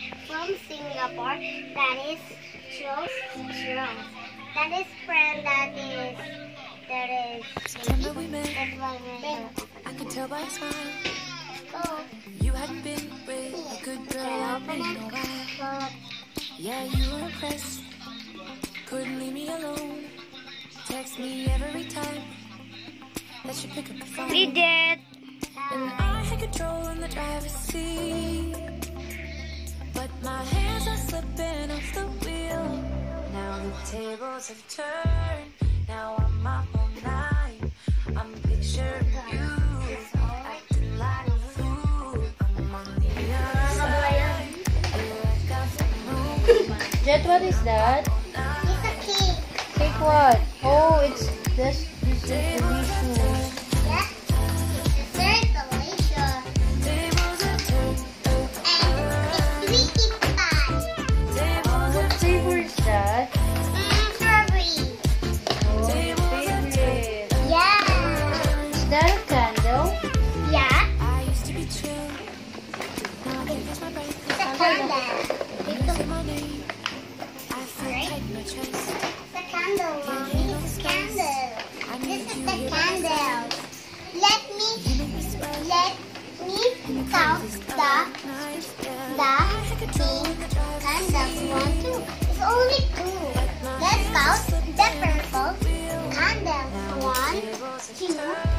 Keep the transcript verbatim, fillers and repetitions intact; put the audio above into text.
from Singapore. That is Charles. Charles. That is friend. That is. That is. September we met. That's why we're I could tell by your smile. Oh. You hadn't been with a good girl I've been a while. Yeah, you were impressed. Couldn't leave me alone. Text me every time that you pick up the phone. Bridgette. And I had control in the driver's seat, but my hands are slipping off the wheel. Now the tables have turned. Now I'm up all night. I'm picturing you acting like a fool. I'm on the other side. Like I'm Jet, what is that? It's a cake. Cake what? Oh, it's this. This is delicious. Yeah. It's very delicious. tables have turned. And it's sweetie pie. What flavor is that? Mm, strawberry. Oh, favorite. Yeah. Is that a candle? Yeah. I used to be chill. Now I can't catch my breath. It's a candle. Say my name. I feel tight in my chest. It's a candle, mommy. It's a candle. This is the candle. Let me, let me count the, the candles. One, two. It's only two. Let's count the purple candles. One, two,